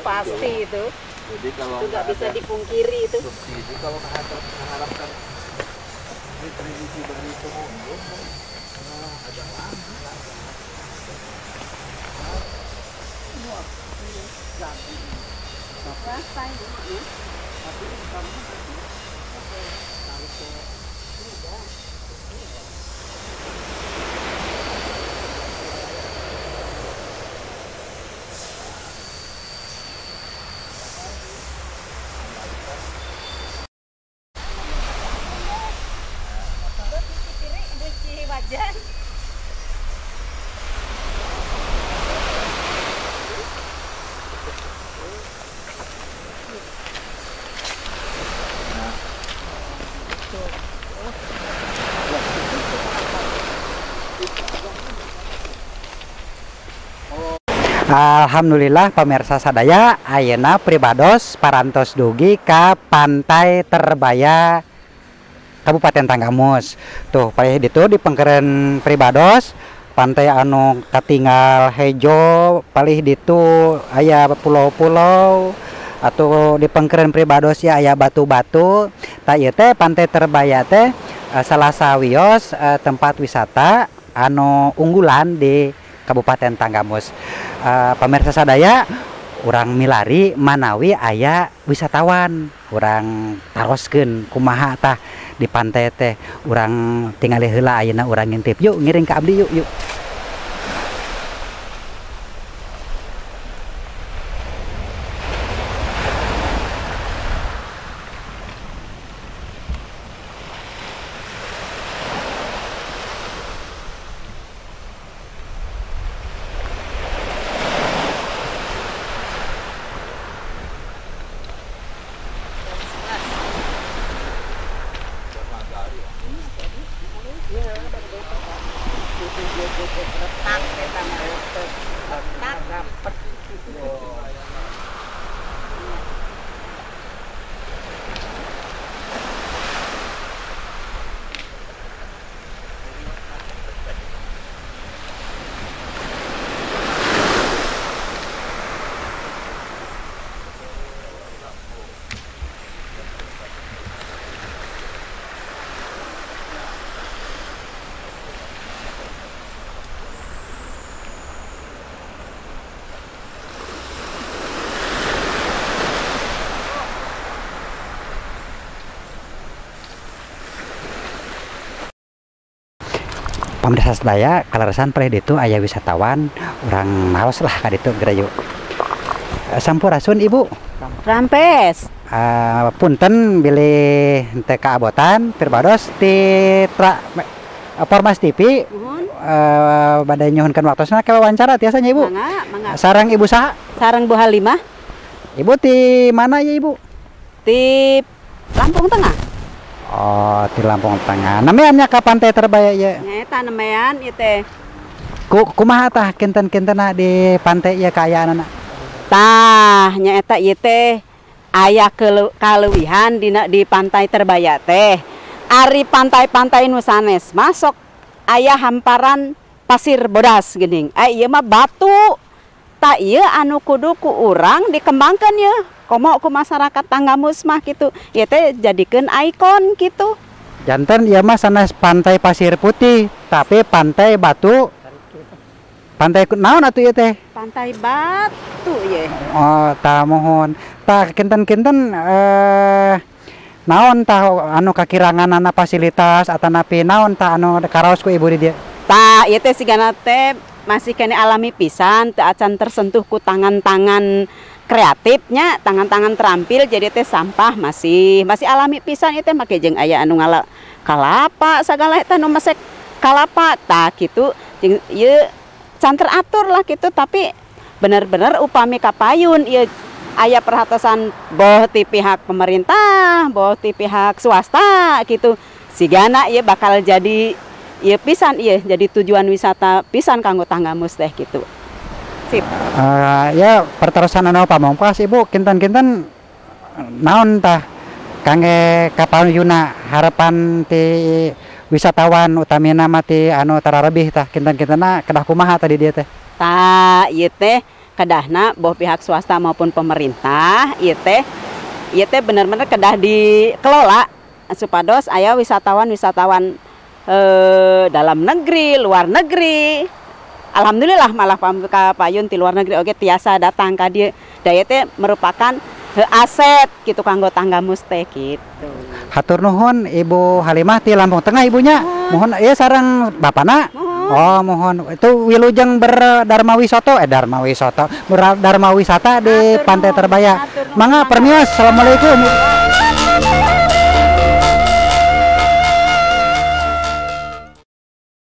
pasti itu. Jadi kalau Itu nggak bisa dipungkiri itu. subsidi, kalau mengharapkan distribusi dari pengunjung agak lama. Swasta ini ya. Tapi kamu nanti tarik ke Wajan. Alhamdulillah pemirsa sadaya, ayeuna pribados parantos dugi ka Pantai Terbaya Kabupaten Tanggamus. Tuh palih ditu di pengkeren pribados pantai anu katinggal hejo, palih ditu aya pulau-pulau atau di pengkeren pribados ya aya batu-batu. Ta ieu teh Pantai Terbaya teh salah sawios tempat wisata anu unggulan di Kabupaten Tanggamus. Pemirsa sadaya, urang milari manawi aya wisatawan, urang taroskeun kumaha tah di pantai teh. Urang tingali heula ayeuna urang ngintip. Yuk ngiring ka abdi yuk. Pemirsa sedaya, kalarasan palih ditu aya wisatawan, urang naos lah ka ditu gerayu. Sampurasun Ibu. Rampes. Punten bilih teu kaabotan pribados ti Formas TV. Bade nyuhunkeun waktosna ke wawancara tiasanya Ibu. Mangga. Sareng Ibu saha? Sareng Bu Halimah. Ibu ti mana ya Ibu? Di Lampung Tengah. Oh, di Lampung Tengah. Nameannya ka Pantai Terbaya ya? Eta namean ieu teh. Kumaha tah kinten-kintena di pantai ieu kaayaanna? Tah nyaeta ieu teh aya kaleuwihan di Pantai Terbaya teh. Ari pantai-pantai nu sanes masuk aya hamparan pasir bodas geuning. Ieu mah batu. Ta ieu anu kudu ku urang dikembangkeun ieu. Komo ku masyarakat Tanggamus mah gitu. Ieu teh jadikeun ikon gitu. Janten ieu mah sanes pantai pasir putih, tapi pantai batu. Pantai naon atuh ieu teh? Pantai batu ye. Oh, tah mohon. Tah kinten-kinten naon tah anu kakiranganana fasilitas atanapi naon tah anu karaos ku Ibu di dieu? Tah ieu teh sigana teh masih kene alami pisan, teu acan tersentuh ku tangan-tangan kreatifnya, tangan-tangan terampil, jadi teh sampah masih alami pisan itu make jeung aya anu ngala kalapa sagala eta nu mesek kalapa tah kitu jeung ieu can teratur lah gitu. Tapi bener-bener upami kapayun ieu aya perhatosan boh ti pihak pemerintah, boh ti pihak swasta gitu, sigana ieu bakal jadi ieu pisan ieu jadi tujuan wisata pisan kanggo Tanggamus teh gitu. Sip. Ya perterusan anu pamongkas Ibu kinten-kinten naon tah kangge kapayuna harapan ti wisatawan utamina mah ti anu tararebih tah kinten-kintena kedah kumaha tadi dia teh? Tah ieu teh kedahna boh pihak swasta maupun pemerintah ieu teh benar-benar kedah dikelola supados aya wisatawan-wisatawan dalam negeri, luar negeri. Alhamdulillah malah payun ti luar negeri oge tiasa datang ka dieu. Daya teh merupakan aset gitu kanggo tanggamus teh gitu. Hatur nuhun Ibu Halimah ti Lampung Tengah ibunya. Mohon ieu sareng bapana. Oh, mohon itu wilujeng berdharma wisata Dharma wisata di Pantai Terbaya. Mangga permios. Assalamualaikum.